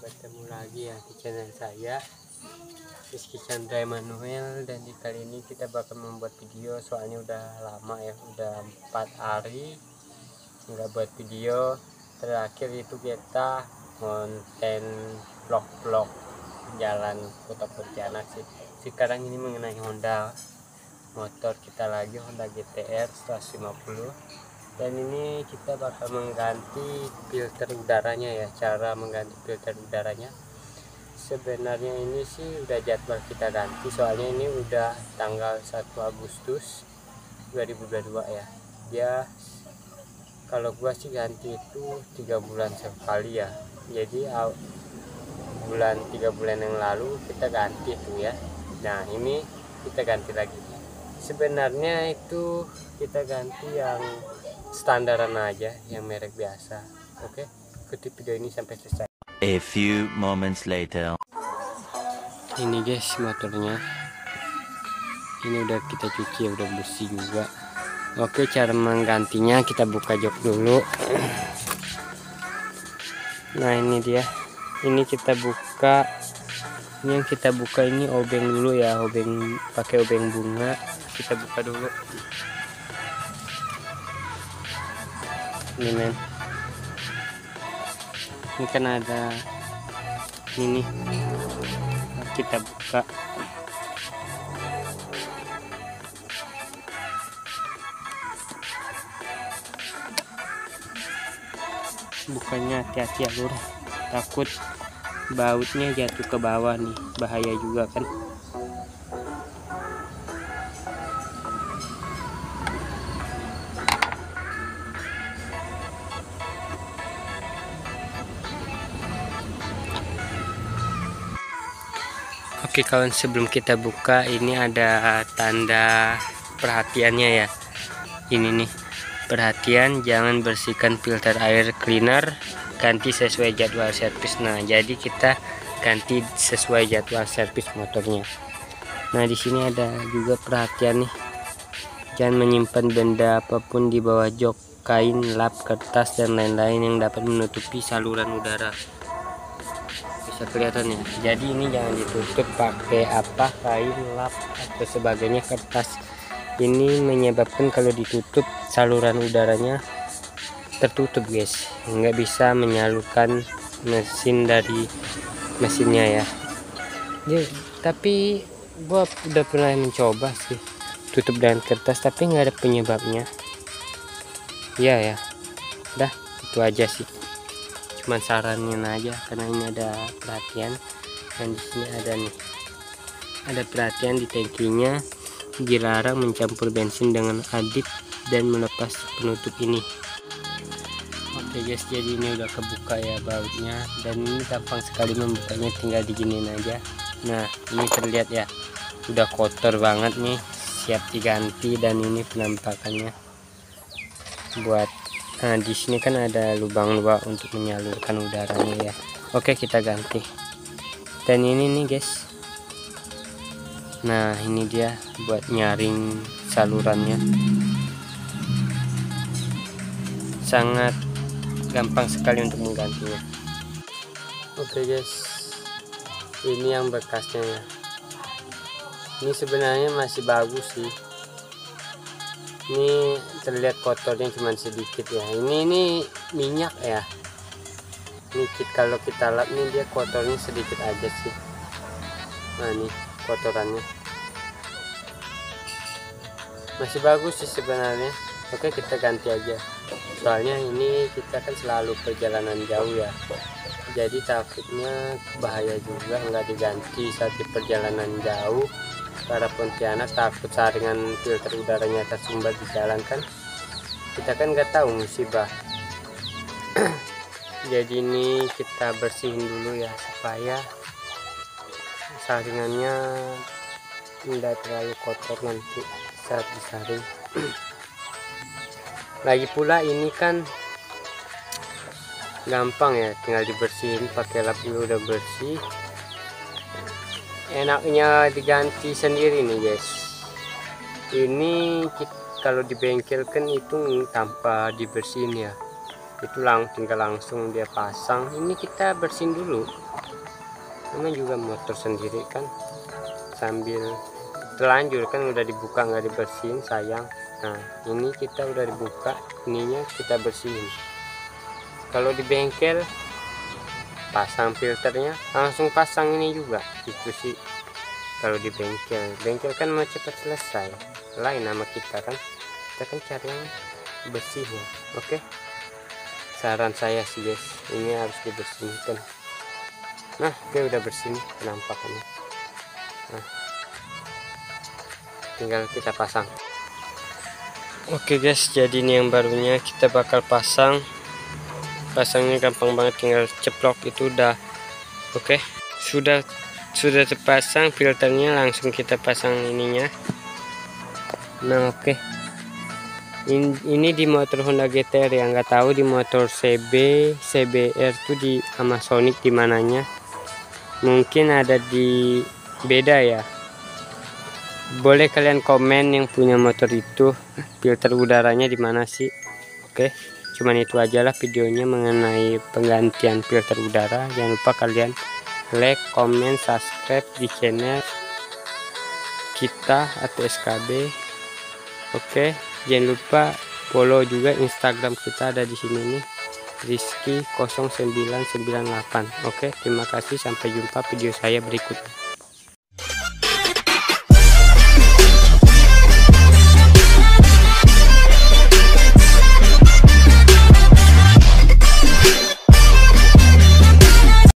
Bertemu lagi ya di channel saya, Rizky Chandra Emmanuel, dan di kali ini kita bakal membuat video. Soalnya udah lama ya, udah 4 hari nggak buat video. Terakhir itu kita konten vlog jalan kota Pontianak sih. Sekarang ini mengenai Honda motor kita lagi, Honda GTR 150. Dan ini kita bakal mengganti filter udaranya ya. Cara mengganti filter udaranya sebenarnya ini sih udah jadwal kita ganti, soalnya ini udah tanggal 1 Agustus 2022 ya. Dia kalau gua sih ganti itu 3 bulan sekali ya. Jadi 3 bulan yang lalu kita ganti tuh ya. Nah ini kita ganti lagi. Sebenarnya itu kita ganti yang standaran aja, yang merek biasa. Oke, ikuti video ini sampai selesai. A few moments later. Ini guys motornya, ini udah kita cuci, udah bersih juga. Oke, cara menggantinya kita buka jok dulu. Nah ini dia, ini kita buka. Ini yang kita buka ini obeng dulu ya, obeng pakai obeng bunga. Kita buka dulu ini men. Ini kan ada ini, kita buka. Bukannya hati-hati ya lur, takut bautnya jatuh ke bawah nih, bahaya juga kan. Oke kawan, sebelum kita buka ini ada tanda perhatiannya ya. Ini nih, perhatian, jangan bersihkan filter air cleaner, ganti sesuai jadwal servis. Nah jadi kita ganti sesuai jadwal servis motornya. Nah di sini ada juga perhatian nih, jangan menyimpan benda apapun di bawah jok, kain, lap, kertas dan lain-lain yang dapat menutupi saluran udara. Bisa kelihatan ya, jadi ini jangan ditutup pakai apa, kain, lap atau sebagainya, kertas. Ini menyebabkan kalau ditutup saluran udaranya tertutup guys, nggak bisa menyalurkan mesin dari mesinnya ya. Tapi gua udah pernah mencoba sih tutup dengan kertas, tapi nggak ada penyebabnya ya. Dah itu aja sih, cuman saranin aja karena ini ada perhatian. Dan di sini ada nih, ada perhatian di tangkinya, dilarang mencampur bensin dengan adit dan melepas penutup ini. Oke guys, jadi ini udah kebuka ya bautnya, dan ini gampang sekali membukanya, tinggal diginiin aja. Nah ini terlihat ya, udah kotor banget nih, siap diganti. Dan ini penampakannya buat, nah di sini kan ada lubang-lubang untuk menyalurkan udaranya ya. Oke kita ganti. Dan ini nih guys, nah ini dia buat nyaring salurannya, sangat gampang sekali untuk menggantinya. Oke guys, ini yang bekasnya ya. Ini sebenarnya masih bagus sih, ini terlihat kotornya cuma sedikit ya. Ini minyak ya, sedikit. Kalau kita lap nih dia kotornya sedikit aja sih. Nah ini kotorannya masih bagus sih sebenarnya. Oke kita ganti aja, soalnya ini kita kan selalu perjalanan jauh ya, jadi takutnya bahaya juga nggak diganti saat di perjalanan jauh. Para Pontianak takut saringan filter udaranya tersumbat di jalan kan, kita kan nggak tahu musibah. Jadi ini kita bersihin dulu ya, supaya saringannya tidak terlalu kotor nanti saat disaring. Lagi pula ini kan gampang ya, tinggal dibersihin pakai lap dulu, udah bersih. Enaknya diganti sendiri nih guys. Ini kalau di bengkel kan itu tanpa dibersihin ya. itu tinggal langsung dia pasang. Ini kita bersihin dulu, namanya juga motor sendiri kan, sambil terlanjur kan udah dibuka nggak dibersihin sayang. Nah ini kita udah dibuka, ininya kita bersihin. Kalau di bengkel pasang filternya langsung pasang ini juga, itu sih kalau di bengkel kan mau cepat selesai. Lain nama kita kan cari yang bersih ya. Oke, saran saya sih guys, ini harus dibersihkan. Nah oke, udah bersih nih penampakannya. Nah tinggal kita pasang. Oke guys, jadi ini yang barunya kita bakal pasang. Pasangnya gampang banget, tinggal ceplok itu udah. Oke, sudah terpasang filternya, langsung kita pasang ininya. Nah oke, ini di motor Honda GTR ya, nggak tahu di motor CBR tuh di Amazonic di mananya, mungkin ada di beda ya. Boleh kalian komen yang punya motor itu, filter udaranya di mana sih. Oke, cuman itu aja lah videonya mengenai penggantian filter udara. Jangan lupa kalian like, comment, subscribe di channel kita atau SKB. Oke, jangan lupa follow juga Instagram kita, ada di sini nih, Rizky 0998. Oke, terima kasih, sampai jumpa video saya berikutnya.